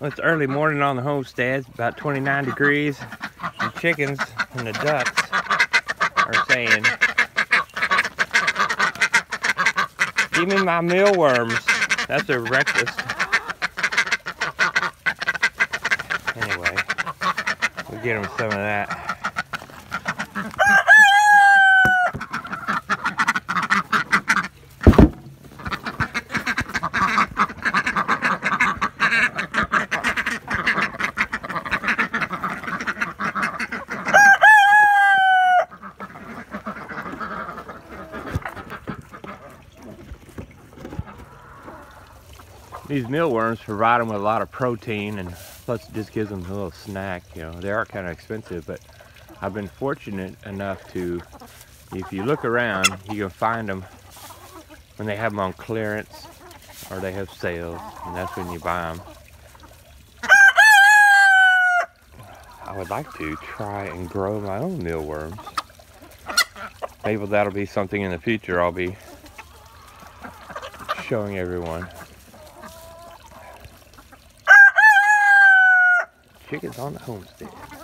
Well, it's early morning on the homestead. It's about 29 degrees. The chickens and the ducks are saying, "Give me my mealworms." That's their breakfast. Anyway, we'll get them some of that. These mealworms provide them with a lot of protein, and plus it just gives them a little snack. You know, they are kind of expensive, but I've been fortunate enough to, if you look around, you can find them when they have them on clearance or they have sales, and that's when you buy them. I would like to try and grow my own mealworms. Maybe that'll be something in the future I'll be showing everyone. Chickens on the homestead.